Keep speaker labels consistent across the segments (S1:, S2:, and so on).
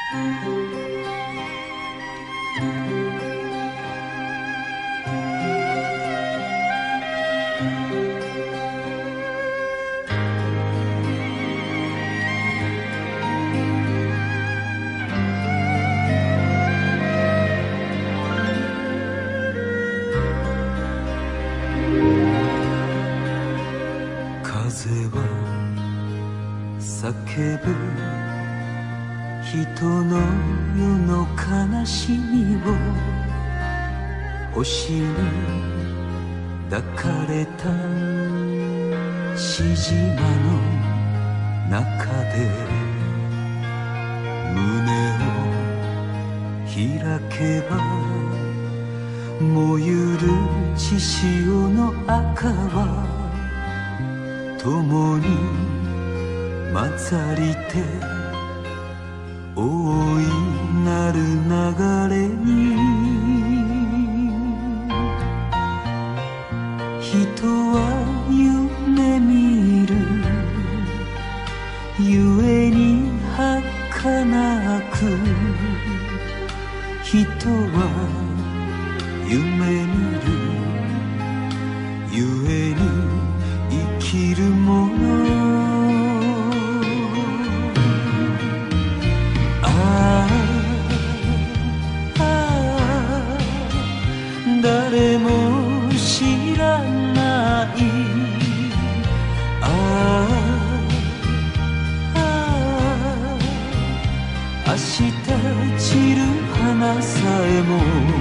S1: 風は叫ぶ人の世の悲しみを星に抱かれた獅子間の中で胸を開けば燃ゆる血潮の赤は共に混ざりて大いなる流れに人は夢見るゆえに儚く人は夢見るゆえに生きるもの誰も知らない明日散る花さえも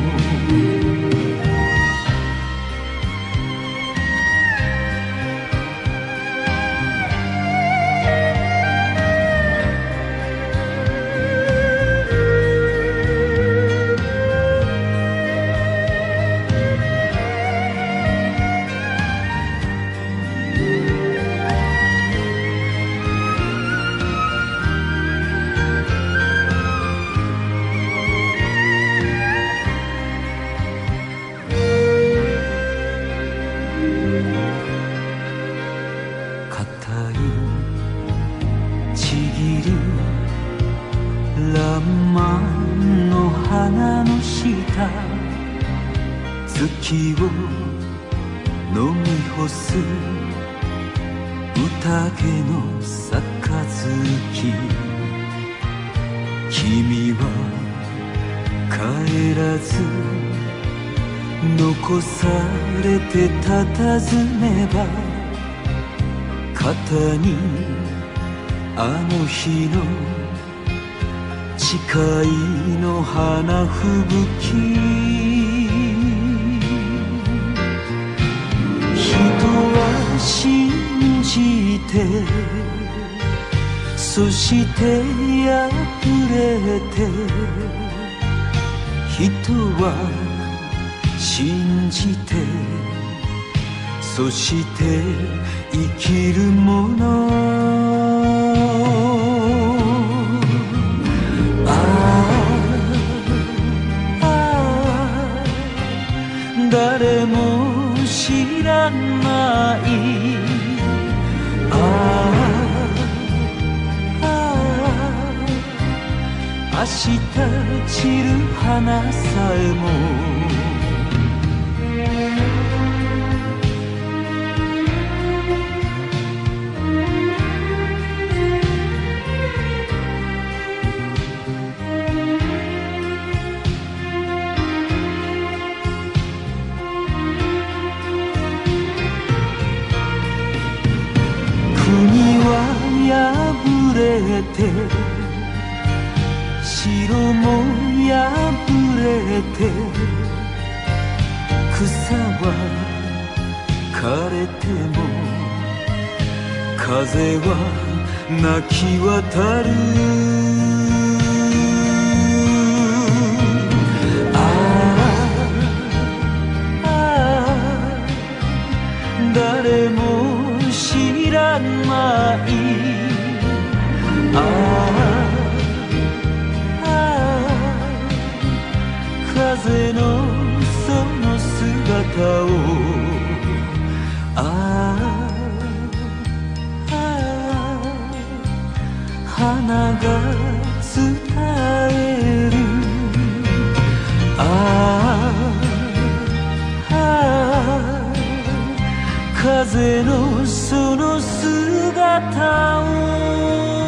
S1: らんまんの花の下月を飲み干す宴の杯君は帰らず残されて佇めば肩にあの日の誓いの花吹雪人は信じてそして破れて人は信じてそして生きるもの誰も知らない明日散る花さえも破れて城も破れて草は枯れても風は泣き渡る誰も知らない風のその姿を花がえるああ風のその姿を